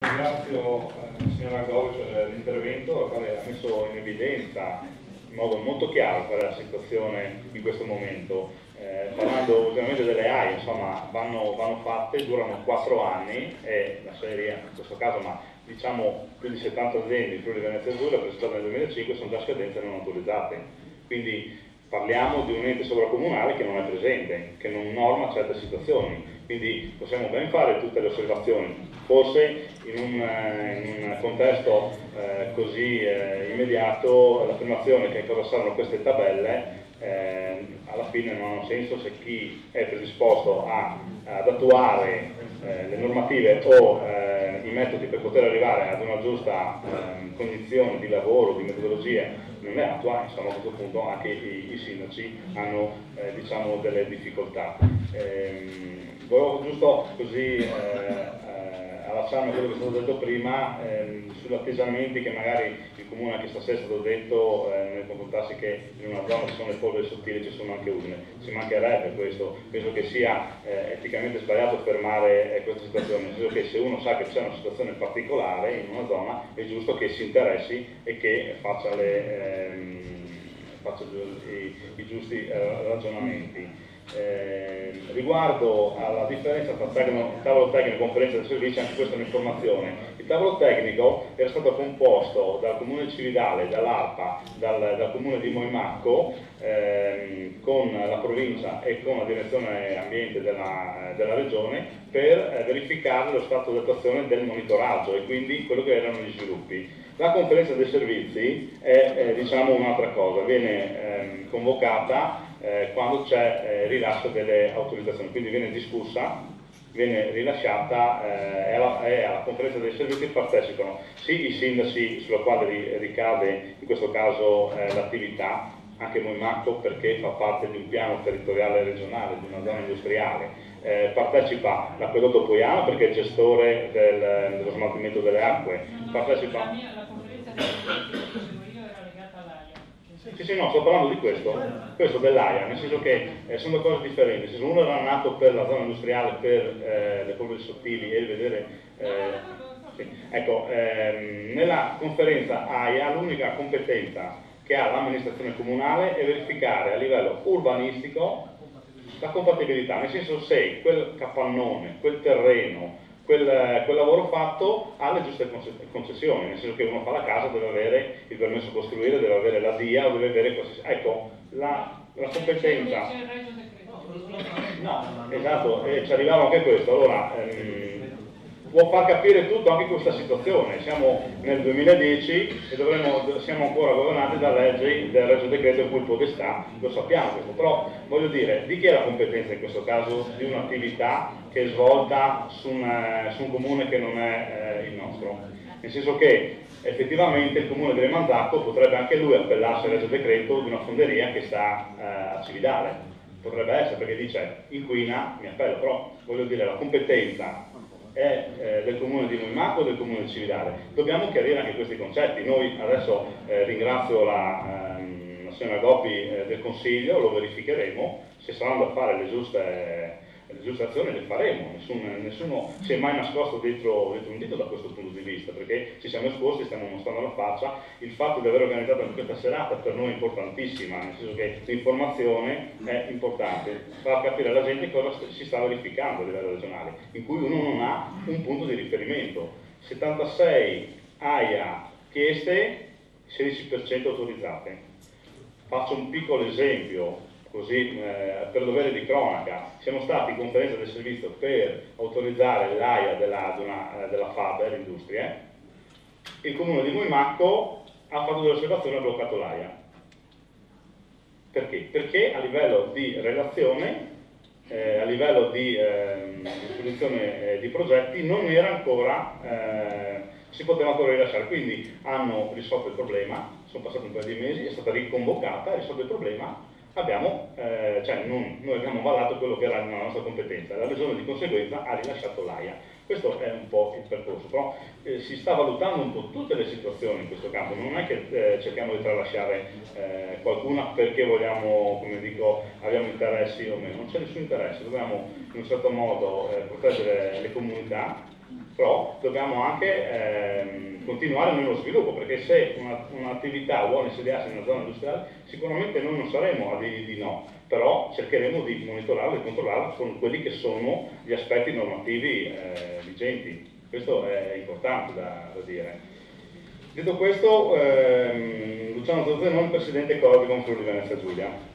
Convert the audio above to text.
Ringrazio signora Govi per l'intervento, la quale ha messo in evidenza in modo molto chiaro qual è la situazione in questo momento. Parlando ovviamente delle AI, insomma, vanno fatte, durano 4 anni e la serie in questo caso, ma diciamo più di 70 aziende in Friuli Venezia Giulia presentate nel 2005 sono già scadenze non autorizzate. Quindi parliamo di un ente sovracomunale che non è presente, che non norma certe situazioni. Quindi possiamo ben fare tutte le osservazioni, forse in un contesto così immediato l'affermazione che cosa saranno queste tabelle alla fine non ha senso se chi è predisposto ad attuare le normative o i metodi per poter arrivare ad una giusta condizione di lavoro, di metodologia non è attuale. Insomma, a questo punto anche i sindaci hanno diciamo delle difficoltà. Volevo giusto così allacciarmi a quello che è stato detto prima sugli atteggiamenti che magari il comune anche stasera è stato detto nel confrontarsi che in una zona ci sono le polveri sottili, ci sono anche urne. Ci mancherebbe questo, penso che sia eticamente sbagliato fermare questa situazione, nel senso che se uno sa che c'è una situazione particolare in una zona è giusto che si interessi e che faccia i giusti ragionamenti. Riguardo alla differenza tra tavolo tecnico e conferenza dei servizi, anche questa è un'informazione. Il tavolo tecnico era stato composto dal Comune di Cividale, dall'ARPA, dal Comune di Moimacco, con la provincia e con la direzione ambiente della regione per verificare lo stato di attuazione del monitoraggio e quindi quello che erano gli sviluppi. La conferenza dei servizi è diciamo un'altra cosa, viene convocata quando c'è rilascio delle autorizzazioni, quindi viene discussa, viene rilasciata e alla conferenza dei servizi partecipano sì i sindaci sulla quale ricade in questo caso l'attività, anche Moimacco perché fa parte di un piano territoriale regionale, di una zona industriale, partecipa l'Acquedotto Poiano perché è gestore dello smaltimento delle acque, partecipa... La conferenza dei servizi che dicevo io era legata all'AIA. Sì, no, sto parlando di questo dell'AIA, nel senso che sono due cose differenti, nel senso uno era nato per la zona industriale, per le polveri sottili e vedere... sì. Ecco, nella conferenza AIA l'unica competenza che ha l'amministrazione comunale è verificare a livello urbanistico la compatibilità, nel senso se quel capannone, quel terreno, quel lavoro fatto ha le giuste concessioni, nel senso che uno fa la casa, deve avere il permesso a costruire, deve avere la DIA o deve avere qualsiasi... Ecco, la competenza... No, esatto, ci arrivava anche questo, allora può far capire tutto anche questa situazione, siamo nel 2010 e siamo ancora governati da leggi del Regio Decreto in cui potestà, lo sappiamo questo, però voglio dire, di chi è la competenza in questo caso di un'attività che è svolta su un comune che non è il nostro? Nel senso che effettivamente il comune di Remanzacco potrebbe anche lui appellarsi al Regio Decreto di una fonderia che sta a Cividale, potrebbe essere perché dice inquina, mi appello, però voglio dire la competenza è del comune di Moimacco o del comune di Cividale. Dobbiamo chiarire anche questi concetti. Noi adesso ringrazio la signora Gopi del Consiglio, lo verificheremo, se saranno da fare le giuste azioni le faremo, nessuno si è mai nascosto dietro un dito da questo punto di vista, perché ci siamo esposti, stiamo mostrando la faccia. Il fatto di aver organizzato questa serata per noi è importantissima, nel senso che l'informazione è importante, far capire alla gente cosa si sta verificando a livello regionale, in cui uno non ha un punto di riferimento. 76 AIA chieste, 16% autorizzate. Faccio un piccolo esempio, così per dovere di cronaca, siamo stati in conferenza del servizio per autorizzare l'AIA della Faber Industrie, il comune di Moimacco ha fatto delle osservazioni e ha bloccato l'AIA. Perché? Perché a livello di relazione, a livello di definizione di progetti non era ancora, si poteva ancora rilasciare, quindi hanno risolto il problema, sono passati un paio di mesi, è stata riconvocata, ha risolto il problema. Noi abbiamo avallato quello che era la nostra competenza, la regione di conseguenza ha rilasciato l'AIA. Questo è un po' il percorso, però si sta valutando un po' tutte le situazioni in questo campo, non è che cerchiamo di tralasciare qualcuna perché vogliamo, come dico, abbiamo interessi o meno, non c'è nessun interesse, dobbiamo in un certo modo proteggere le comunità, però dobbiamo anche continuare nello sviluppo, perché se un'attività vuole insediarsi in una zona industriale, sicuramente noi non saremo a dire di no, però cercheremo di monitorarla e controllarla con quelli che sono gli aspetti normativi vigenti. Questo è importante da dire. Detto questo, Luciano Zozzanoni, presidente Corbicon Friuli Venezia Giulia.